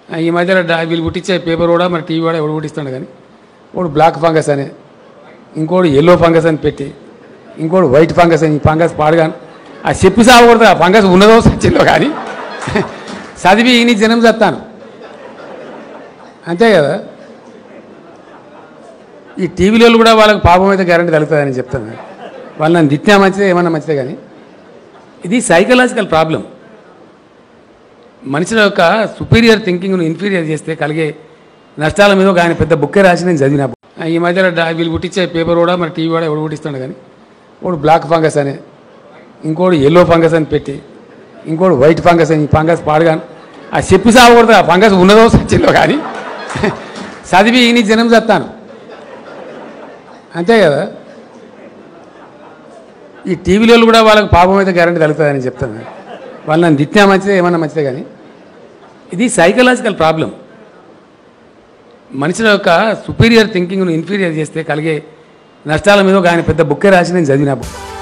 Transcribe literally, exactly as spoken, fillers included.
ఈ మధ్యలో వీళ్ళు పుట్టించే పేపర్ కూడా మరి టీవీ కూడా ఎవడు పుట్టిస్తాడు కానీ వాడు బ్లాక్ ఫంగస్ అని, ఇంకోటి ఎల్లో ఫంగస్ అని పెట్టి, ఇంకోటి వైట్ ఫంగస్ అని. ఈ ఫంగస్ పాడుగాను ఆ చెప్పి సాగకూడదు. ఆ ఫంగస్ ఉన్నదో సచ్చిందో కానీ చదివి నీ జనం చస్తాను అంతే కదా. ఈ టీవీలో కూడా వాళ్ళకి పాపం అయితే గ్యారెంటీ కలుగుతుందని చెప్తాను. వాళ్ళు నన్ను తిట్టినా మంచిదే ఏమన్నా మంచిదే కానీ ఇది సైకలాజికల్ ప్రాబ్లం. మనుషుల యొక్క సుపీరియర్ థింకింగ్ను ఇన్ఫీరియర్ చేస్తే కలిగే నష్టాల మీద ఒక ఆయన పెద్ద బుక్కే రాసి నేను చదివిన. ఈ మధ్యలో వీళ్ళు పుట్టించే పేపర్ కూడా మరి టీవీ కూడా ఎవడు పుట్టిస్తాడు కానీ వాడు బ్లాక్ ఫంగస్ అని, ఇంకోటి ఎల్లో ఫంగస్ అని పెట్టి, ఇంకోటి వైట్ ఫంగస్ అని. ఈ ఫంగస్ పాడుగాను ఆ చెప్పి సాగకూడదు. ఆ ఫంగస్ ఉన్నదో సచ్చిందో కానీ చదివి నీ జనం చస్తాను అంతే కదా. ఈ టీవీలో కూడా వాళ్ళకి పాపం అయితే గ్యారెంటీ కలుగుతుందని చెప్తాను. వాళ్ళు నన్ను తిట్టినా మంచిదే ఏమన్నా మంచిదే కానీ ఇది సైకలాజికల్ ప్రాబ్లం. మనుషుల యొక్క సుపీరియర్ థింకింగ్ను ఇన్ఫీరియర్ చేస్తే కలిగే నష్టాల మీద ఒక ఆయన పెద్ద బుక్కే రాసి నేను చదివిన.